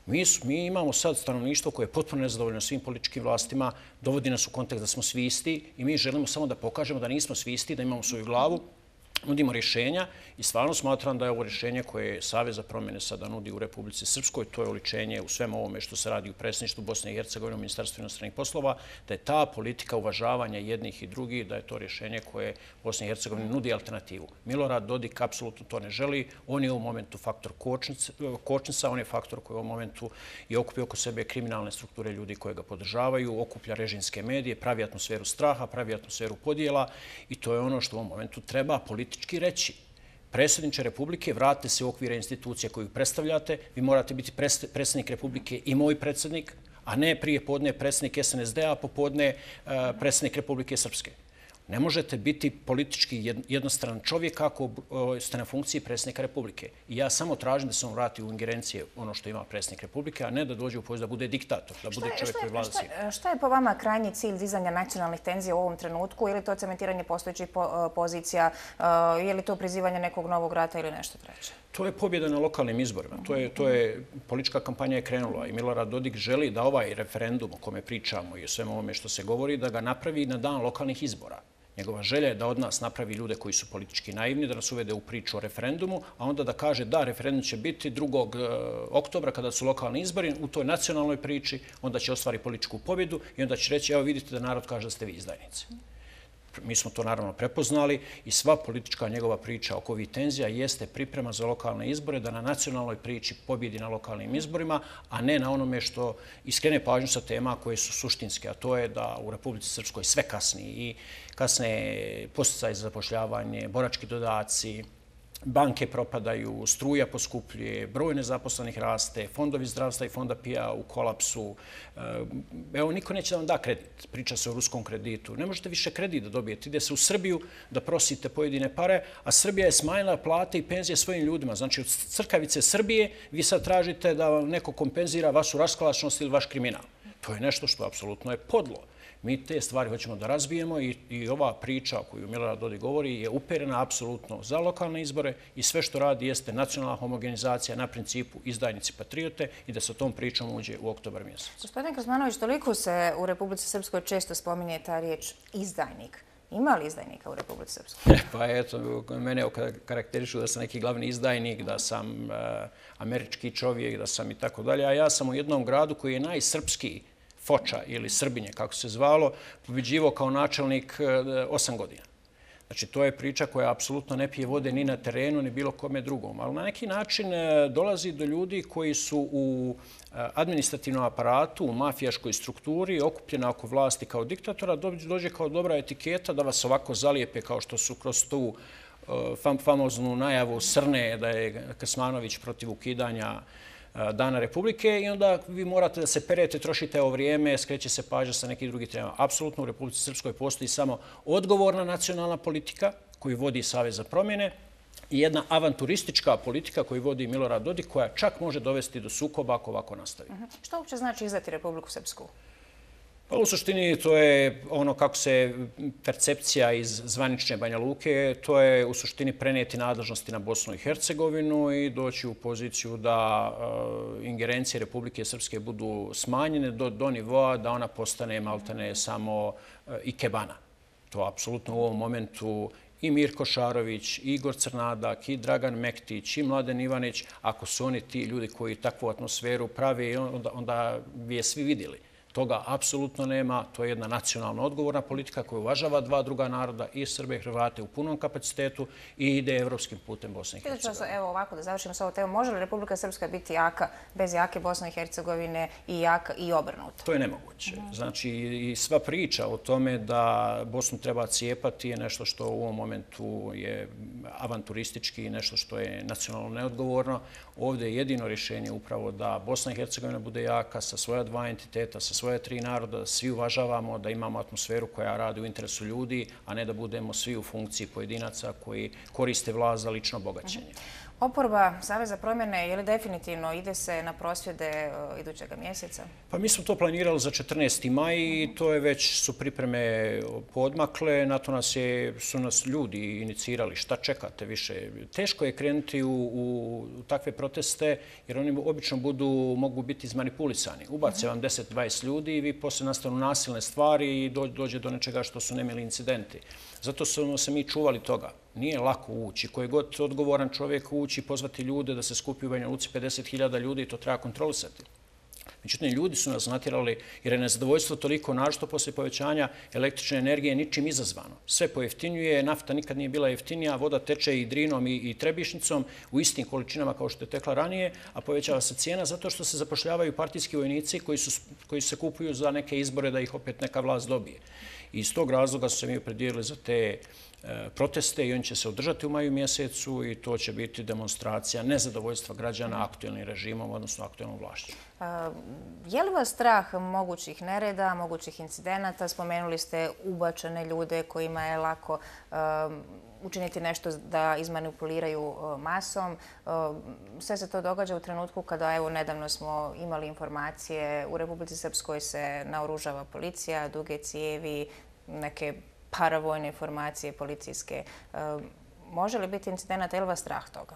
[SPEAKER 2] Mi, mi imamo sad stanovništvo koje je potpuno nezadovoljno svim političkim vlastima, dovodi nas u kontekst da smo svi isti i mi želimo samo da pokažemo da nismo svi isti, da imamo svoju glavu, nudimo rješenja i stvarno smatram da je ovo rješenje koje Savez za promjene sada nudi u Republici Srpskoj, to je oličenje u svemu ovome što se radi u predsjedništvu Bosne i Hercegovine, u Ministarstvu inostranih poslova, da je ta politika uvažavanja jednih i drugih, da je to rješenje koje Bosni i Hercegovini nudi alternativu. Milorad Dodik apsolutno to ne želi, on je u ovom momentu faktor kočnica, on je faktor koji u ovom momentu i okupi oko sebe kriminalne strukture ljudi koje ga podržavaju, okuplja režimske medije, pravi atmosferu straha, pravi atmosferu podjela i to je ono što u ovom momentu treba politički reći. Predsjedniče Republike, vratite se u okvire institucije koju predstavljate. Vi morate biti predsjednik Republike i moj predsjednik, a ne prije podne predsjednik S N S D-a, popodne predsjednik Republike Srpske. Ne možete biti politički jednostran čovjek ako ste na funkciji predsjednika Republike. I ja samo tražim da se on vrati u ingerencije ono što ima predsjednik Republike, a ne da dođe u poziv da bude diktator, da bude čovjek koji vlada svim.
[SPEAKER 1] Šta je po vama krajnji cilj dizanja nacionalnih tenzija u ovom trenutku? Je li to cementiranje postojećih pozicija? Je li to prizivanje nekog novog rata ili nešto treće?
[SPEAKER 2] To je pobjeda na lokalnim izborima. To je, to je, politička kampanja je krenula i Milorad Dodik želi da ovaj referendum o kome pričamo i o svemu ovome što se govori, da ga napravi na dan lokalnih izbora. Njegova želja je da od nas napravi ljude koji su politički naivni, da nas uvede u priču o referendumu, a onda da kaže da, referendum će biti drugog oktobra kada su lokalni izbori, u toj nacionalnoj priči, onda će ostvari političku pobjedu i onda će reći, evo vidite da narod kaže da ste vi izdajnici. Mi smo to naravno prepoznali i sva politička njegova priča oko ovih tenzija jeste priprema za lokalne izbore, da na nacionalnoj priči pobjedi na lokalnim izborima, a ne na onome što iskrene pažnju sa tema koje su suštinske, a to je da u Republici Srpskoj sve kasni i kasne posticaje za zapošljavanje, borački dodaci, banke propadaju, struja poskupljuje, broj nezaposlenih raste, fondovi zdravstva i fonda P I A u kolapsu. Evo, niko neće da vam da kredit. Priča se o ruskom kreditu. Ne možete više kredit da dobijete. Ide se u Srbiju da prosite pojedine pare, a Srbija je smanjila plate i penzije svojim ljudima. Znači, od crkavice Srbije vi sad tražite da vam neko kompenzira vašu rasklalačnost ili vaš kriminal. To je nešto što apsolutno je podlo. Mi te stvari hoćemo da razbijemo i, i ova priča o koju Milorad Dodik govori je uperena apsolutno za lokalne izbore i sve što radi jeste nacionalna homogenizacija na principu izdajnici patriote i da sa tom pričom uđe u oktobar mjesec.
[SPEAKER 1] Gospodin Krsmanović, toliko se u Republici Srpskoj često spominje ta riječ izdajnik. Ima li izdajnika u Republici Srpskoj?
[SPEAKER 2] Pa eto, mene karakterišu da sam neki glavni izdajnik, da sam uh, američki čovjek, da sam i tako dalje, a ja sam u jednom gradu koji je najsrpskiji, Foča ili Srbinje, kako se zvalo, pobjeđivao kao načelnik osam godina. Znači, to je priča koja apsolutno ne pije vode ni na terenu, ni bilo kome drugom. Ali na neki način dolazi do ljudi koji su u administrativnom aparatu, u mafijaškoj strukturi, okupljena oko vlasti kao diktatora, dođe kao dobra etiketa da vas ovako zalijepe kao što su kroz tu famoznu najavu Srne da je Krsmanović protiv ukidanja Dana Republike i onda vi morate da se perete, trošite ovo vrijeme, skreće se pažnja sa nekih drugih tema. Apsolutno u Republici Srpskoj postoji samo odgovorna nacionalna politika koju vodi Savez za promjene i jedna avanturistička politika koju vodi Milorad Dodik koja čak može dovesti do sukoba ako ovako nastavi.
[SPEAKER 1] Što uopće znači izdati Republiku Srpsku?
[SPEAKER 2] Pa u suštini to je ono kako se percepcija iz zvanične Banja Luke, to je u suštini prenijeti nadležnosti na Bosnu i Hercegovinu i doći u poziciju da ingerencije Republike Srpske budu smanjene do, do nivoa da ona postane maltene samo ikebana. To apsolutno u ovom momentu i Mirko Šarović, i Igor Crnadak, i Dragan Mektić, i Mladen Ivanić, ako su oni ti ljudi koji takvu atmosferu prave, onda, onda bi je svi vidjeli. Toga apsolutno nema. To je jedna nacionalno odgovorna politika koja uvažava dva druga naroda, i Srbe i Hrvate u punom kapacitetu i ide evropskim putem Bosne i Hercegovine.
[SPEAKER 1] Evo ovako, da završimo s ovom temom. Može li Republika Srpska biti jaka bez jake Bosne i Hercegovine i jaka i obrnuto?
[SPEAKER 2] To je nemoguće. Znači, i sva priča o tome da Bosnu treba cijepati je nešto što u ovom momentu je avanturistički i nešto što je nacionalno neodgovorno. Ovdje je jedino rješenje upravo da Bosna i Hercegovina bude jaka sa svoja dva entiteta, sa svoje tri naroda, da svi uvažavamo, da imamo atmosferu koja radi u interesu ljudi, a ne da budemo svi u funkciji pojedinaca koji koriste vlast za lično bogaćenje.
[SPEAKER 1] Oporba Saveza promjene, je li definitivno ide se na prosvjede idućega mjeseca?
[SPEAKER 2] Pa mi smo to planirali za četrnaesti maj i to je već su pripreme podmakle. Na to nas je, su nas ljudi inicirali. Šta čekate više? Teško je krenuti u, u takve proteste jer oni obično budu, mogu biti izmanipulisani. Ubace vam deset do dvadeset ljudi i vi poslije nastanu nasilne stvari i dođe do nečega što su nemili incidenti. Zato smo se mi čuvali toga. Nije lako ući. Koji god odgovoran čovjek ući i pozvati ljude da se skupi u Banja Luci pedeset hiljada ljudi i to treba kontrolisati. Međutim, ljudi su nas natjerali jer je nezadovoljstvo toliko naročito poslije povećanja električne energije ničim izazvano. Sve pojeftinjuje, nafta nikad nije bila jeftinija, voda teče i Drinom i, i Trebišnicom u istim količinama kao što je tekla ranije, a povećava se cijena zato što se zapošljavaju partijski vojnici koji, su, koji se kupuju za neke izbore da ih opet neka vlast dobije. I iz tog razloga su se mi opredijelili za te proteste i oni će se održati u maju mjesecu i to će biti demonstracija nezadovoljstva građana aktuelnim režimom, odnosno aktuelnom vlašću.
[SPEAKER 1] Je li vas strah mogućih nereda, mogućih incidenata? Spomenuli ste ubačene ljude kojima je lako učiniti nešto da izmanipuliraju masom. Sve se to događa u trenutku kada, evo, nedavno smo imali informacije, u Republici Srpskoj se naoružava policija, duge cijevi, neke paravojne formacije policijske. Može li biti incidenata, je li vas strah toga?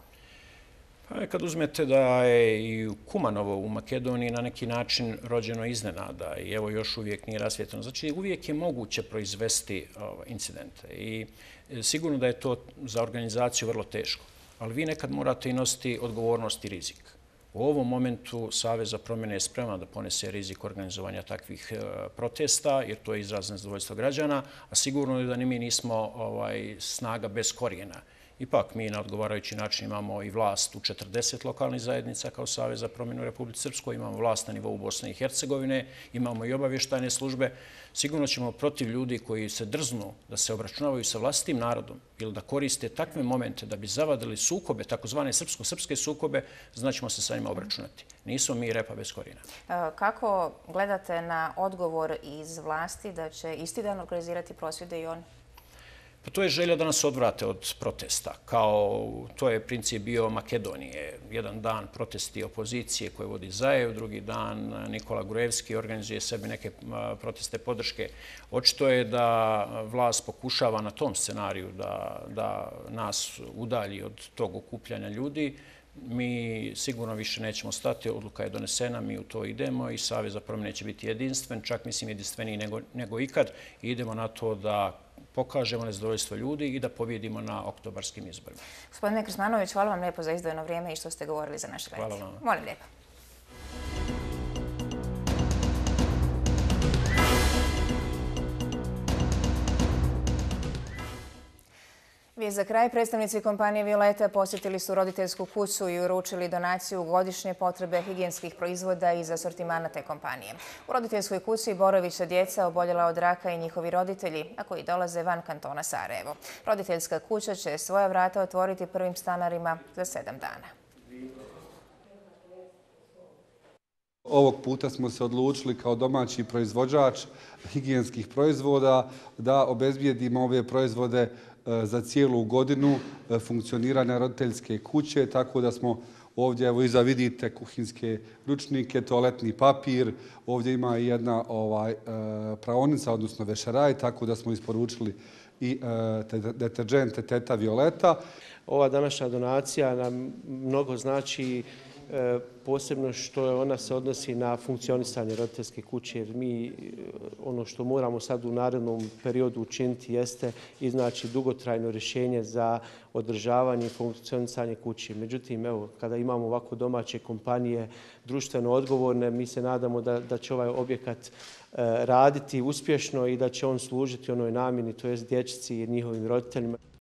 [SPEAKER 2] Pa kad uzmete da je i Kumanovo u Makedoniji na neki način rođeno iznenada i evo još uvijek nije rasvijetljeno. Znači uvijek je moguće proizvesti incidente i sigurno da je to za organizaciju vrlo teško. Ali vi nekad morate i nositi odgovornost i rizik. U ovom momentu Savez za promjene je spreman da ponese rizik organizovanja takvih protesta, jer to je izraz nezadovoljstva građana, a sigurno je da ni mi nismo ovaj, snaga bez korijena. Ipak mi na odgovarajući način imamo i vlast u četrdeset lokalnih zajednica kao Savez za promjenu u Republici Srpskoj, imamo vlast na nivou Bosne i Hercegovine, imamo i obavještajne službe. Sigurno ćemo protiv ljudi koji se drznu da se obračunavaju sa vlastitim narodom ili da koriste takve momente da bi zavadili sukobe, takozvane srpsko-srpske sukobe, znaćemo se sa njima obračunati. Nismo mi repa bez korijena.
[SPEAKER 1] Kako gledate na odgovor iz vlasti da će isti dan organizirati prosvjede i oni?
[SPEAKER 2] Pa to je želja da nas odvrate od protesta. Kao to je princip bio Makedonije. Jedan dan protesti opozicije koje vodi Zajev, drugi dan Nikola Grujevski organizuje sebi neke proteste podrške. Očito je da vlast pokušava na tom scenariju da, da nas udalji od tog okupljanja ljudi. Mi sigurno više nećemo stati, odluka je donesena, mi u to idemo i Savez za promjene će biti jedinstven, čak mislim jedinstveniji nego, nego ikad. I idemo na to da pokažemo nezadovoljstvo ljudi i da pobjedimo na oktobarskim izborima.
[SPEAKER 1] Gospodine Krsmanović, hvala vam lijepo za izdvojeno vrijeme i što ste govorili za naše gledatelje.
[SPEAKER 2] Hvala vam.
[SPEAKER 1] Molim lijepo. Vijest za kraj. Predstavnici kompanije Violeta posjetili su roditeljsku kuću i uručili donaciju godišnje potrebe higijenskih proizvoda iz asortimana te kompanije. U roditeljskoj kući boravit će djeca oboljela od raka i njihovi roditelji, a koji dolaze van kantona Sarajevo. Roditeljska kuća će svoja vrata otvoriti prvim stanarima za sedam dana.
[SPEAKER 4] Ovog puta smo se odlučili kao domaći proizvođač higijenskih proizvoda da obezbijedimo ove proizvode za cijelu godinu funkcioniranja roditeljske kuće, tako da smo ovdje, evo iza vidite, kuhinske ručnike, toaletni papir, ovdje ima i jedna ovaj, praonica, odnosno vešeraj, tako da smo isporučili i deterđente Teta Violeta.
[SPEAKER 5] Ova današnja donacija nam mnogo znači, posebno što ona se odnosi na funkcionisanje roditeljske kuće, jer mi ono što moramo sad u narednom periodu učiniti jeste iznaći dugotrajno rješenje za održavanje i funkcionisanje kuće. Međutim, evo, kada imamo ovako domaće kompanije društveno odgovorne, mi se nadamo da, da će ovaj objekat raditi uspješno i da će on služiti onoj namjeni, to jest dječici i njihovim roditeljima.